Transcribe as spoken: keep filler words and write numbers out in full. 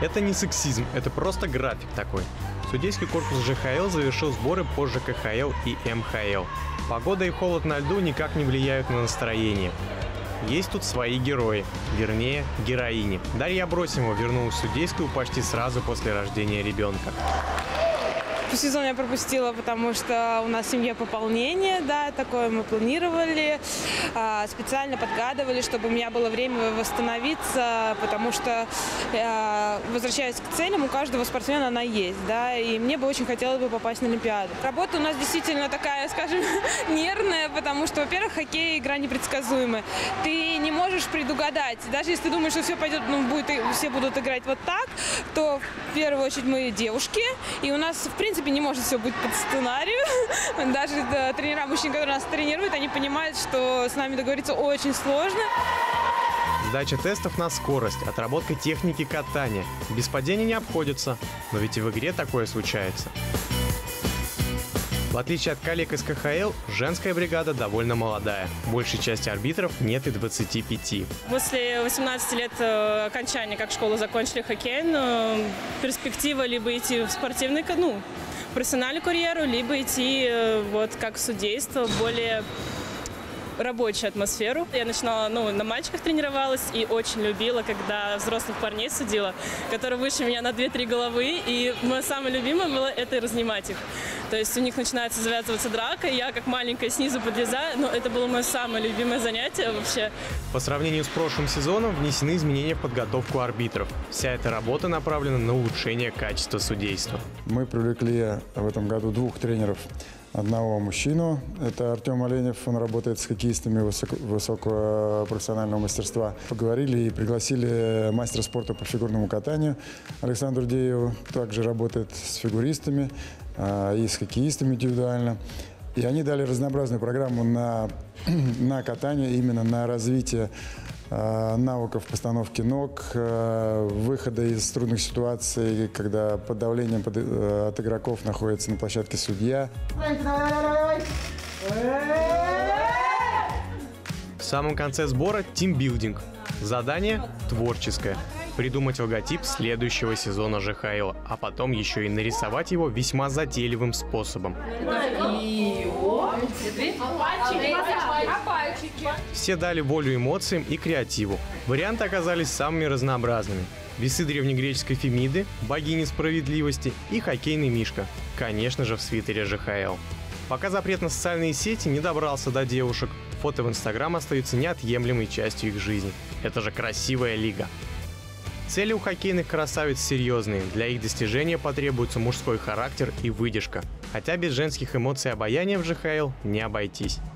Это не сексизм, это просто график такой. Судейский корпус ЖХЛ завершил сборы по ЖКХЛ и МХЛ. Погода и холод на льду никак не влияют на настроение. Есть тут свои герои, вернее, героини. Дарья Абросимова вернулась в судейскую почти сразу после рождения ребенка. Сезон я пропустила, потому что у нас в семье пополнение, да, такое мы планировали, специально подгадывали, чтобы у меня было время восстановиться, потому что, возвращаясь к целям, у каждого спортсмена она есть, да, и мне бы очень хотелось бы попасть на Олимпиаду. Работа у нас действительно такая, скажем, нервная, потому что, во-первых, хоккей – игра непредсказуемая. Ты не можешь предугадать, даже если ты думаешь, что все пойдет, ну, будет, все будут играть вот так, то в первую очередь мы девушки, и у нас, в принципе, не может все быть по сценарию. Даже да, тренера мужчин, которые нас тренируют, они понимают, что с нами договориться очень сложно. Сдача тестов на скорость, отработка техники катания. Без падений не обходится, но ведь и в игре такое случается. В отличие от коллег из КХЛ, женская бригада довольно молодая. Большей части арбитров нет и двадцати пяти. После восемнадцати лет окончания, как школу закончили хоккей, перспектива либо идти в спортивный, ну, профессиональную карьеру, либо идти вот как в судейство, более рабочую атмосферу. Я начинала, ну, на мальчиках тренировалась и очень любила, когда взрослых парней судила, которые выше меня на две-три головы, и мое самое любимое было это разнимать их. То есть у них начинается завязываться драка, и я как маленькая снизу подлезаю, но это было мое самое любимое занятие вообще. По сравнению с прошлым сезоном внесены изменения в подготовку арбитров. Вся эта работа направлена на улучшение качества судейства. Мы привлекли в этом году двух тренеров. Одного мужчину, это Артем Оленев, он работает с хоккеистами высоко, высокого профессионального мастерства. Поговорили и пригласили мастера спорта по фигурному катанию Александру Дееву, также работает с фигуристами а, и с хоккеистами индивидуально. И они дали разнообразную программу на, на катание, именно на развитие навыков постановки ног, выхода из трудных ситуаций, когда под давлением под, от игроков находится на площадке судья. В самом конце сбора тимбилдинг. Задание творческое. Придумать логотип следующего сезона ЖХЛ, а потом еще и нарисовать его весьма затейливым способом. Все дали волю эмоциям и креативу. Варианты оказались самыми разнообразными. Весы древнегреческой Фемиды, богини справедливости и хоккейный мишка. Конечно же, в свитере ЖХЛ. Пока запрет на социальные сети не добрался до девушек, фото в Инстаграм остаются неотъемлемой частью их жизни. Это же красивая лига. Цели у хоккейных красавиц серьезные. Для их достижения потребуется мужской характер и выдержка. Хотя без женских эмоций и обаяния в ЖХЛ не обойтись.